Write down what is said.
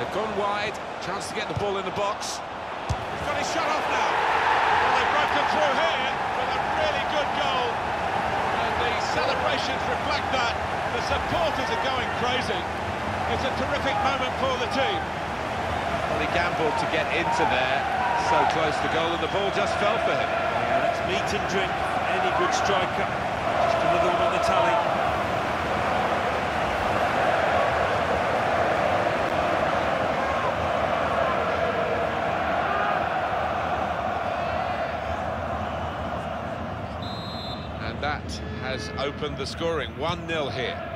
They've gone wide, chance to get the ball in the box. He's got his shot off now. Well, they've broken through here with a really good goal. And the celebrations reflect that. The supporters are going crazy. It's a terrific moment for the team. Well, he gambled to get into there, so close to goal, and the ball just fell for him. Yeah, that's meat and drink for any good striker. Just another one on the tally. And that has opened the scoring. 1-0 here.